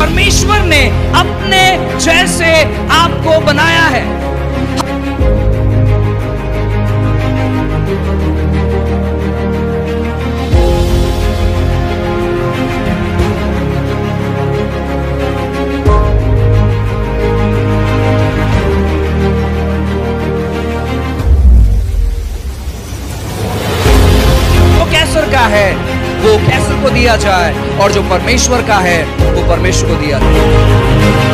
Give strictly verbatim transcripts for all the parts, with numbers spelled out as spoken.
परमेश्वर ने अपने जैसे आपको बनाया है। कैसर का है वो कैसर को दिया जाए, और जो परमेश्वर का है वो परमेश्वर को दिया जाए।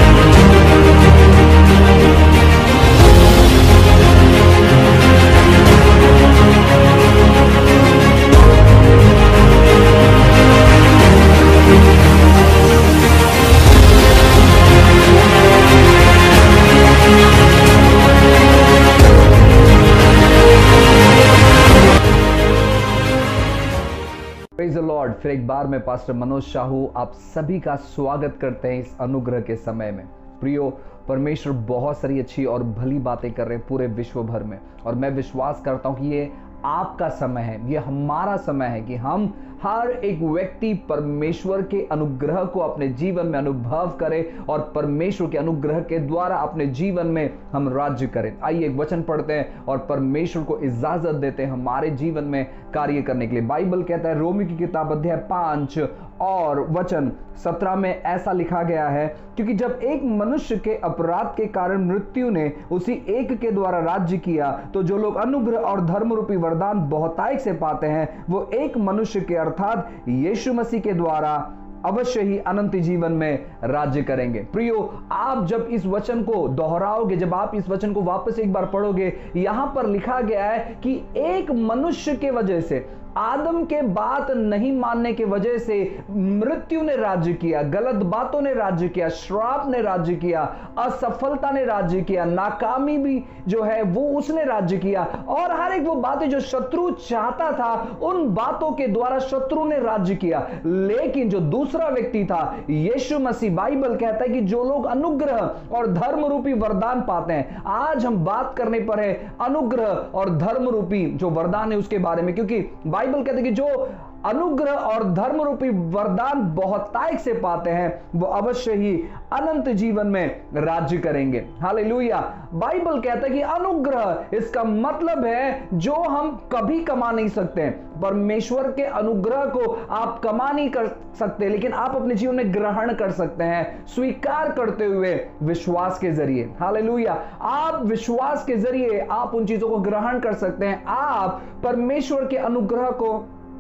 Praise the Lord. फिर एक बार मैं पास्टर मनोज शाहू आप सभी का स्वागत करते हैं इस अनुग्रह के समय में। प्रियो, परमेश्वर बहुत सारी अच्छी और भली बातें कर रहे हैं पूरे विश्व भर में, और मैं विश्वास करता हूं कि ये आपका समय है, ये हमारा समय है कि हम हर एक व्यक्ति परमेश्वर के अनुग्रह को अपने जीवन में अनुभव करें और परमेश्वर के अनुग्रह के द्वारा अपने जीवन में हम राज्य करें। आइए एक वचन पढ़ते हैं और परमेश्वर को इजाजत देते हैं हमारे जीवन में कार्य करने के लिए। बाइबल कहता है, रोमी की किताब अध्याय पांच और वचन सत्रह में ऐसा लिखा गया है, क्योंकि जब एक मनुष्य के अपराध के कारण मृत्यु ने उसी एक के द्वारा राज्य किया, तो जो लोग अनुग्रह और धर्म रूपी वरदान बहुतायत से पाते हैं वो एक मनुष्य के अर्थात यीशु मसीह के द्वारा अवश्य ही अनंत जीवन में राज्य करेंगे। प्रियो, आप जब इस वचन को दोहराओगे, जब आप इस वचन को वापस एक बार पढ़ोगे, यहां पर लिखा गया है कि एक मनुष्य के वजह से, आदम के बात नहीं मानने के वजह से मृत्यु ने राज्य किया, गलत बातों ने राज्य किया, श्राप ने राज्य किया, असफलता ने राज्य किया, नाकामी भी जो है वो उसने राज्य किया, और हर एक वो बातें जो शत्रु चाहता था उन बातों के द्वारा शत्रु ने राज्य किया। लेकिन जो दूसरा व्यक्ति था यीशु मसीह, बाइबल कहता है कि जो लोग अनुग्रह और धर्म रूपी वरदान पाते हैं, आज हम बात करने पर है अनुग्रह और धर्म रूपी जो वरदान है उसके बारे में, क्योंकि बाइबल कहते हैं कि जो अनुग्रह और धर्म रूपी वरदान बहुतायत से पाते हैं वो अवश्य ही अनंत जीवन में राज्य करेंगे। हालेलुया। बाइबल कहता है कि अनुग्रह, इसका मतलब है जो हम कभी कमा नहीं सकते। परमेश्वर के अनुग्रह को आप कमा नहीं कर सकते, लेकिन आप अपने जीवन में ग्रहण कर सकते हैं स्वीकार करते हुए विश्वास के जरिए। हालेलुया। आप विश्वास के जरिए आप उन चीजों को ग्रहण कर सकते हैं। आप परमेश्वर के अनुग्रह को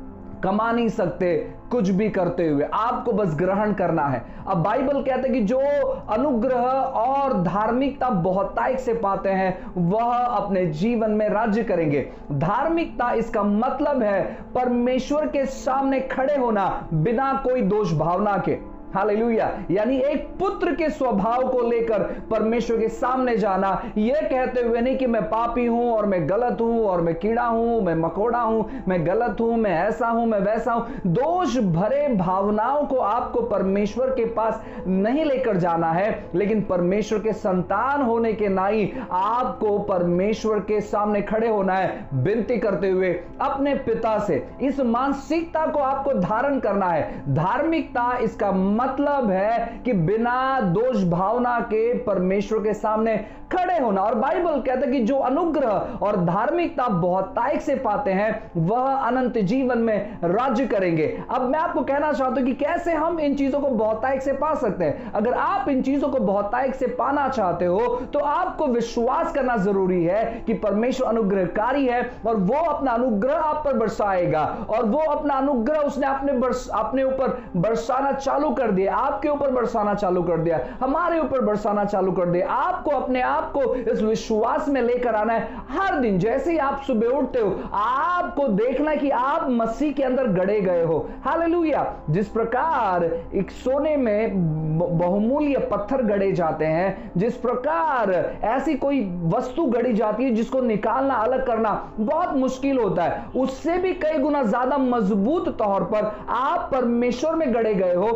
कमा नहीं सकते कुछ भी करते हुए, आपको बस ग्रहण करना है। अब बाइबल कहते हैं कि जो अनुग्रह और धार्मिकता बहुतायत से पाते हैं वह अपने जीवन में राज्य करेंगे। धार्मिकता, इसका मतलब है परमेश्वर के सामने खड़े होना बिना कोई दोष भावना के। हालेलुया। यानी एक पुत्र के स्वभाव को लेकर परमेश्वर के सामने जाना, यह कहते हुए नहीं कि मैं पापी हूं और मैं गलत हूं और मैं कीड़ा हूं, मैं मकोड़ा हूं, मैं गलत हूं, मैं ऐसा हूं, मैं वैसा हूं। दोष भरे भावनाओं को आपको परमेश्वर के पास नहीं लेकर जाना है, लेकिन परमेश्वर के संतान होने के नाई आपको परमेश्वर के सामने खड़े होना है, विनती करते हुए अपने पिता से। इस मानसिकता को आपको धारण करना है। धार्मिकता, इसका मतलब है कि बिना दोष भावना के परमेश्वर के सामने खड़े होना। और बाइबल कहता है कि जो अनुग्रह और धार्मिकता बहुतायत से पाते हैं वह अनंत जीवन में राज्य करेंगे। अब मैं आपको कहना चाहता हूं कि कैसे हम इन चीजों को बहुतायत से पा सकते हैं। अगर आप इन चीजों को बहुतायत से पाना चाहते हो तो आपको विश्वास करना जरूरी है कि परमेश्वर अनुग्रहकारी है और वो अपना अनुग्रह आप पर बरसाएगा, और वो अपना अनुग्रह उसने अपने बरस अपने ऊपर बरसाना चालू कर दिया, आपके ऊपर बरसाना चालू कर दिया, हमारे ऊपर बरसाना चालू कर दिया। आपको अपने आप को इस विश्वास में लेकर आना है। हर दिन जैसे ही आप सुबह उठते हो आपको देखना कि आप मसीह के अंदर गड़े गए हो। हालेलुया। जिस प्रकार एक सोने में बहुमूल्य पत्थर गड़े जाते हैं, जिस प्रकार ऐसी कोई वस्तु गड़ी जाती है जिसको निकालना, अलग करना बहुत मुश्किल होता है, उससे भी कई गुना ज्यादा मजबूत तौर पर आप परमेश्वर में गड़े गए हो और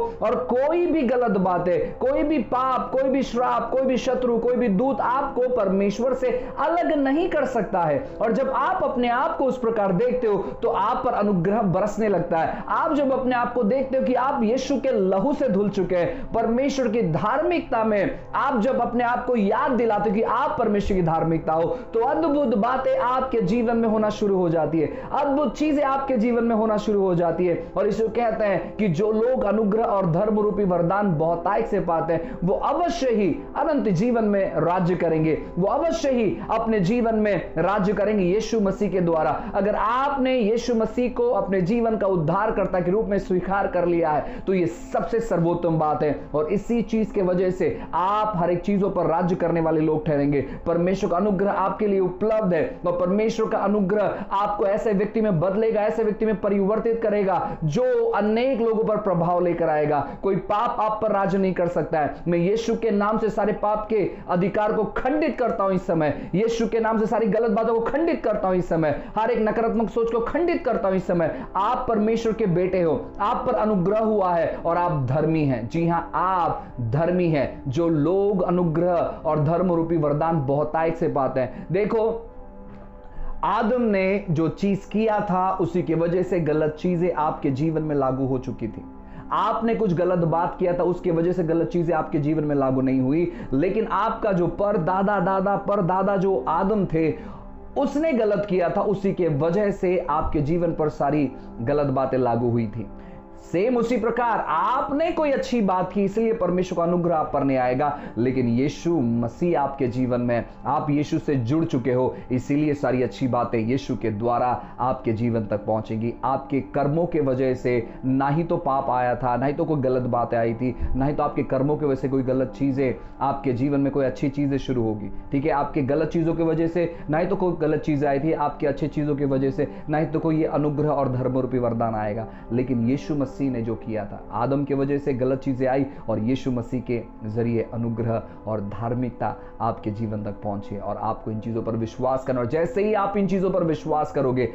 कोई भी गलत बातें, कोई भी पाप, कोई भी श्राप, कोई भी शत्रु, कोई भी दूत आपको परमेश्वर से अलग नहीं कर सकता है। और जब आप अपने आप को उस प्रकार देखते हो तो आप पर अनुग्रह बरसने लगता है। आप जब अपने आप को देखते हो कि आप यीशु के लहू से धुल चुके हैं, परमेश्वर की धार्मिकता में आप जब अपने आप को याद दिलाते हो कि आप परमेश्वर की धार्मिकता हो, तो अद्भुत बातें आपके जीवन में होना शुरू हो जाती है, अद्भुत चीजें आपके जीवन में होना शुरू हो जाती है। और यीशु कहते हैं कि जो लोग अनुग्रह और धर्म रूपी वरदान बहुतायत से पाते हैं वो अवश्य ही अनंत जीवन में राज्य करेंगे, वो अवश्य ही अपने जीवन में राज्य करेंगे यीशु मसीह के द्वारा। अगर आपने यीशु मसीह को अपने जीवन का उद्धारकर्ता के रूप में स्वीकार कर लिया है तो यह सबसे सर्वोत्तम बात है। और इसी चीज के वजह से आप हर एक चीजों पर राज्य करने वाले लोग ठहरेंगे। परमेश्वर का अनुग्रह आपके लिए उपलब्ध है और परमेश्वर का अनुग्रह आपको ऐसे व्यक्ति में बदलेगा, ऐसे व्यक्ति में परिवर्तित करेगा जो अनेक लोगों पर प्रभाव लेकर आएगा। कोई पाप आप पर राज्य नहीं कर सकता है। मैं यीशु के नाम से सारे पाप के अधिकार को खंडित करता हूं इस समय, यीशु के नाम से सारी गलत बातों को खंडित करता हूं इस समय, हर एक नकारात्मक सोच को खंडित करता हूं इस समय। आप परमेश्वर के बेटे हो, आप पर अनुग्रह हुआ है और आप धर्मी हैं। जी हां, आप धर्मी हैं। जो लोग अनुग्रह और धर्म रूपी वरदान बहुतायत से पाते हैं, देखो आदम ने जो चीज किया था उसी की वजह से गलत चीजें आपके जीवन में लागू हो चुकी थी। आपने कुछ गलत बात किया था, उसकी वजह से गलत चीजें आपके जीवन में लागू नहीं हुई। लेकिन आपका जो पर दादा दादा पर दादा जो आदम थे उसने गलत किया था, उसी के वजह से आपके जीवन पर सारी गलत बातें लागू हुई थी। सेम उसी प्रकार आपने कोई अच्छी बात की इसलिए परमेश्वर का अनुग्रह आप पर नहीं आएगा, लेकिन यीशु मसीह आपके जीवन में, आप यीशु से जुड़ चुके हो, इसीलिए सारी अच्छी बातें यीशु के द्वारा आपके जीवन तक पहुंचेंगी। आपके कर्मों के वजह से ना ही तो पाप आया था, ना ही तो कोई गलत बातें आई थी, ना ही तो आपके कर्मों की वजह से कोई गलत चीजें आपके जीवन में कोई अच्छी चीजें शुरू होगी। ठीक है, आपके गलत चीजों की वजह से ना ही तो कोई गलत चीजें आई थी, आपकी अच्छी चीजों की वजह से ना ही तो कोई ये अनुग्रह और धर्म रूपी वरदान आएगा। लेकिन यीशु मसीह ने जो किया था, आदम के वजह से गलत चीजें आई और यीशु मसीह के जरिए अनुग्रह और धार्मिकता आपके जीवन तक पहुंची। और आपको इन चीजों पर विश्वास करना, और जैसे ही आप इन चीजों पर विश्वास करोगे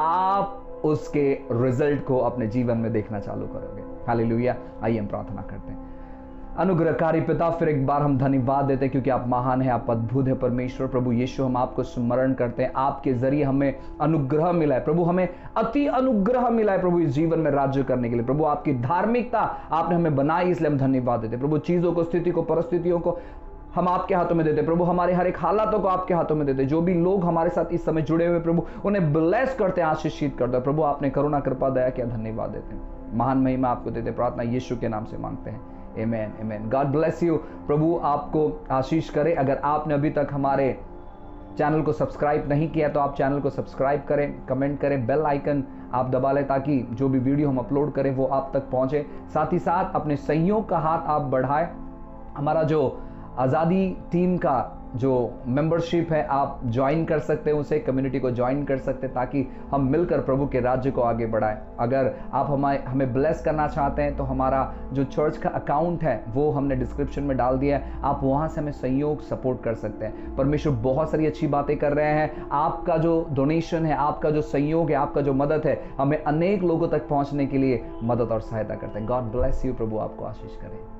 आप उसके रिजल्ट को अपने जीवन में देखना चालू करोगे। हालेलुया। आइए हम प्रार्थना करते हैं। अनुग्रहकारी पिता, फिर एक बार हम धन्यवाद देते हैं क्योंकि आप महान हैं, आप अद्भुत है परमेश्वर। प्रभु यीशु, हम आपको स्मरण करते हैं, आपके जरिए हमें अनुग्रह मिला है प्रभु, हमें अति अनुग्रह मिला है प्रभु इस जीवन में राज्य करने के लिए। प्रभु आपकी धार्मिकता आपने हमें बनाई, इसलिए हम धन्यवाद देते हैं प्रभु। चीजों को, स्थिति को, परिस्थितियों को हम आपके हाथों में देते प्रभु, हमारे हर एक हालातों को आपके हाथों में देते। जो भी लोग हमारे साथ इस समय जुड़े हुए प्रभु, उन्हें ब्लेस करते हैं, आशीषित करते हैं प्रभु। आपने करुणा कृपा दया किया, धन्यवाद देते हैं। महान महिमा आपको देते, प्रार्थना यीशु के नाम से मांगते हैं, amen amen. God bless you. प्रभु आपको आशीष करे। अगर आपने अभी तक हमारे चैनल को सब्सक्राइब नहीं किया तो आप चैनल को सब्सक्राइब करें, कमेंट करें, बेल आइकन आप दबा लें ताकि जो भी वीडियो हम अपलोड करें वो आप तक पहुंचे। साथ ही साथ अपने सहयोग का हाथ आप बढ़ाएं। हमारा जो आज़ादी टीम का जो मेंबरशिप है आप ज्वाइन कर सकते हैं, उसे कम्युनिटी को ज्वाइन कर सकते हैं ताकि हम मिलकर प्रभु के राज्य को आगे बढ़ाएं। अगर आप हमारे हमें ब्लेस करना चाहते हैं तो हमारा जो चर्च का अकाउंट है वो हमने डिस्क्रिप्शन में डाल दिया है, आप वहां से हमें सहयोग सपोर्ट कर सकते हैं। परमेश्वर बहुत सारी अच्छी बातें कर रहे हैं। आपका जो डोनेशन है, आपका जो सहयोग है, आपका जो मदद है, हमें अनेक लोगों तक पहुंचने के लिए मदद और सहायता करते हैं। God bless you. प्रभु आपको आशीष करें।